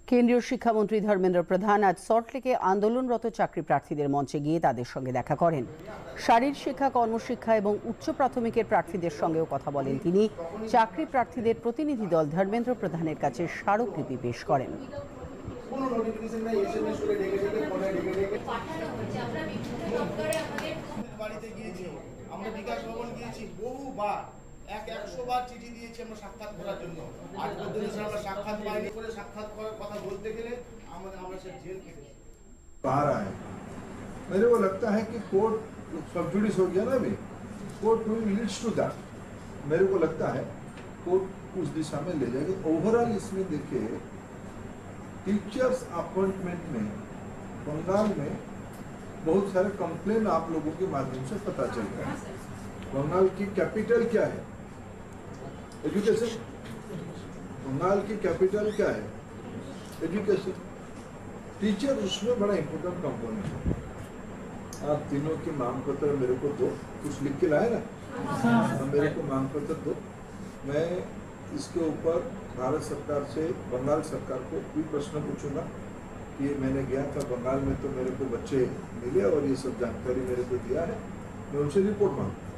কেন্দ্রীয় শিক্ষামন্ত্রী ধর্মেন্দ্র প্রধান আজ সল্টলেকে আন্দোলনরত চাকরি প্রার্থীদের মঞ্চে গিয়ে তাদের সঙ্গে দেখা করেন। শারীর শিক্ষা, কর্মশিক্ষা এবং উচ্চ প্রাথমিকের প্রার্থীদের সঙ্গেও কথা বলেন তিনি। চাকরি প্রার্থীদের প্রতিনিধি দল ধর্মেন্দ্র প্রধানের কাছে স্মারকলিপি পেশ করেন। এক 100 বার চিঠি দিয়েছি আমরা সাক্ষাৎ করার জন্য। আজ পর্যন্ত আমরা সাক্ষাৎ পাইনি। করে সাক্ষাৎ করার কথা বলতে গেলে আমরা সে জেল খেটেছি। बाहर आए, मेरे को लगता है कि कोर्ट सब जुडिस हो गया ना अभी, कोर्ट लीड्स टू दैट। मेरे को लगता है कोर्ट उस दिशा में ले जाएगी। ओवरऑल इसमें देखिए टीचर्स अपॉइंटमेंट में बंगाल में बहुत सारे कंप्लेन आप लोगों के माध्यम से पता चल रहा है। बंगाल की कैपिटल क्या है? एजुकेशन। बंगाल की कैपिटल क्या है? एजुकेशन। टीचर उसमें बड़ा इंपॉर्टेंट कंपोनेंट है। आप तीनों की मांग पत्र मेरे को दो, कुछ लिख के लाए ना, मेरे को मांग पत्र दो। मैं इसके ऊपर भारत सरकार से बंगाल सरकार को भी प्रश्न पूछूंगा कि मैंने गया था बंगाल में तो मेरे को बच्चे मिले और ये सब जानकारी मेरे को दिया है, मैं उनसे रिपोर्ट मांगूंगा।